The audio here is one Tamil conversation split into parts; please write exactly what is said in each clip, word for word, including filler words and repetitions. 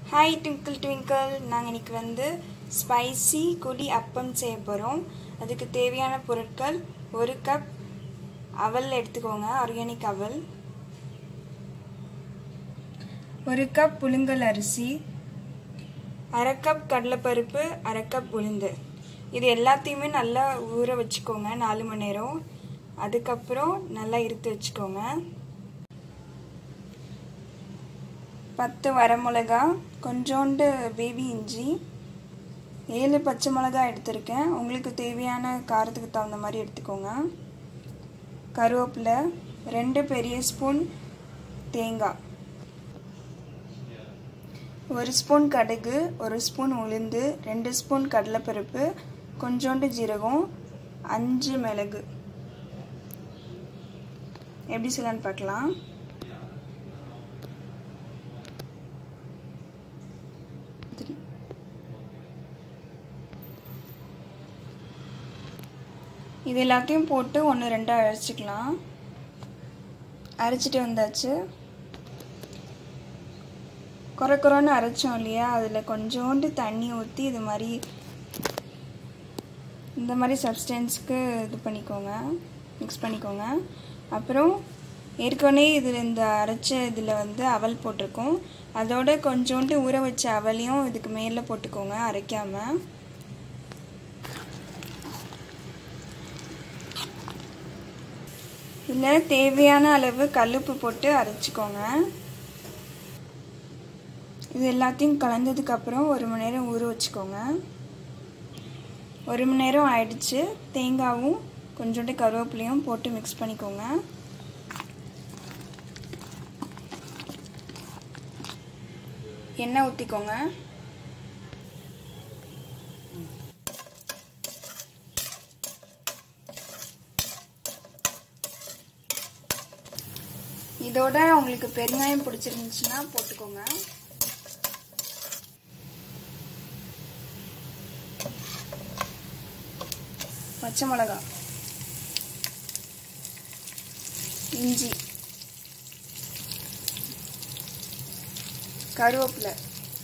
Hi Twinkle Twinkle, நாங்க இன்னைக்கு வந்து ஸ்பைசி குழி அப்பம் செய்ய போறோம். அதுக்கு தேவையான பொருட்கள் ஒரு கப் அவல் எடுத்துக்கோங்க, ஆர்கானிக் அவல். ஒரு கப் புழுங்கல் அரிசி, அரை கப் கடலைப்பருப்பு, அரை கப் உளுந்து. இது எல்லாத்தையுமே நல்லா ஊற வச்சுக்கோங்க நாலு மணி நேரம். அதுக்கப்புறம் நல்லா இறுத்து வச்சுக்கோங்க. பத்து வரமிளகா, கொஞ்சோண்டு பேபி இஞ்சி, ஏழு பச்சை மிளகா எடுத்திருக்கேன். உங்களுக்கு தேவையான காரத்துக்கு தகுந்த மாதிரி எடுத்துக்கோங்க. கருவேப்பிலை, ரெண்டு பெரிய ஸ்பூன் தேங்காய், ஒரு ஸ்பூன் கடுகு, ஒரு ஸ்பூன் உளுந்து, ரெண்டு ஸ்பூன் கடலைப்பருப்பு, கொஞ்சோண்டு ஜீரகம், அஞ்சு மிளகு. எப்படி செய்யலான்னு பார்க்கலாம். இது எல்லாத்தையும் போட்டு ஒன்று ரெண்டாக அரைச்சிக்கலாம். அரைச்சிட்டு வந்தாச்சு. குறை குறைன்னு அரைச்சோம் இல்லையா, அதில் கொஞ்சோண்டு தண்ணி ஊற்றி இது மாதிரி இந்த மாதிரி சப்ஸ்டன்ஸ்க்கு இது பண்ணிக்கோங்க, மிக்ஸ் பண்ணிக்கோங்க. அப்புறம் ஏற்கனவே இதில் இந்த அரைச்ச இதில் வந்து அவல் போட்டிருக்கோம். அதோட கொஞ்சோண்டு ஊற வச்ச அவலையும் இதுக்கு மேலே போட்டுக்கோங்க அரைக்காமல். இதில் தேவையான அளவு கல்லுப்பு போட்டு அரைச்சிக்கோங்க. இது எல்லாத்தையும் கலந்ததுக்கப்புறம் ஒரு மணி நேரம் ஊற வச்சுக்கோங்க. ஒரு மணி நேரம் ஆயிடுச்சு. தேங்காயும் கொஞ்சோண்டு கருவேப்பிலையும் போட்டு மிக்ஸ் பண்ணிக்கோங்க. எண்ணெய் ஊற்றிக்கோங்க. இதோட உங்களுக்கு பெருங்காயம் பிடிச்சிருந்துச்சுன்னா போட்டுக்கோங்க. பச்சை மிளகா, இஞ்சி, கருவேப்பிலை,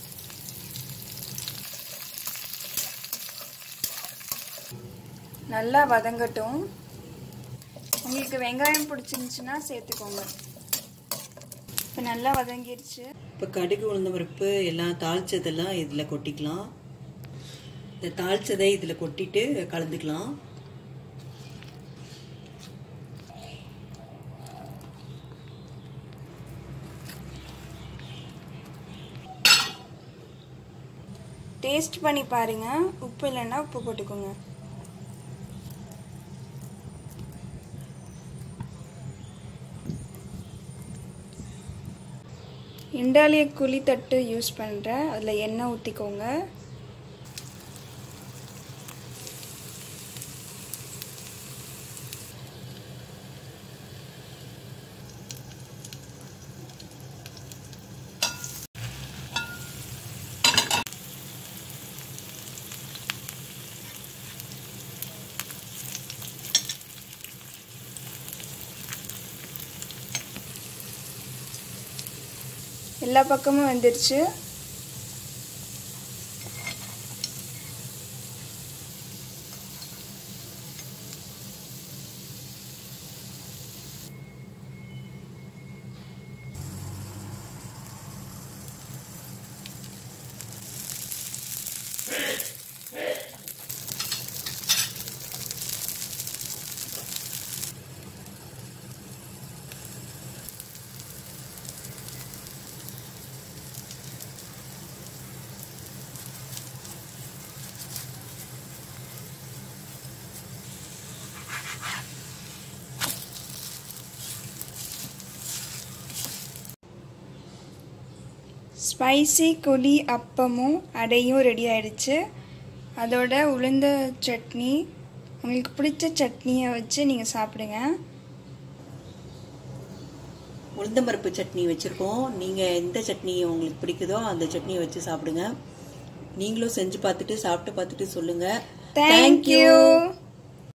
நல்லா வதங்கட்டும். உங்களுக்கு வெங்காயம் பிடிச்சிருந்துச்சுன்னா சேர்த்துக்கோங்க. இப்போ நல்லா வதங்கிடுச்சு. இப்போ கடுகு உளுந்த பருப்பு எல்லாம் தாளிச்சதெல்லாம் இதில் கொட்டிக்கலாம். இந்த தாளிச்சதை இதில் கொட்டிட்டு கலந்துக்கலாம். டேஸ்ட் பண்ணி பாருங்க. உப்பு இல்லைன்னா உப்பு போட்டுக்கோங்க. இண்டாலிய குழி தட்டு யூஸ் பண்ணுறேன். அதில் எண்ணெய் ஊற்றிக்கோங்க. எல்லா பக்கமும் வந்துருச்சு. ஸ்பைசி குழி அப்பமும் அடையும் ரெடி ஆயிடுச்சு. அதோட உளுந்த சட்னி, உங்களுக்கு பிடிச்ச சட்னியை வச்சு நீங்கள் சாப்பிடுங்க. உளுந்தம்பருப்பு சட்னி வச்சுருக்கோம். நீங்கள் எந்த சட்னி உங்களுக்கு பிடிக்குதோ அந்த சட்னியை வச்சு சாப்பிடுங்க. நீங்களும் செஞ்சு பார்த்துட்டு சாப்பிட்டு பார்த்துட்டு சொல்லுங்கள். தேங்க்யூ.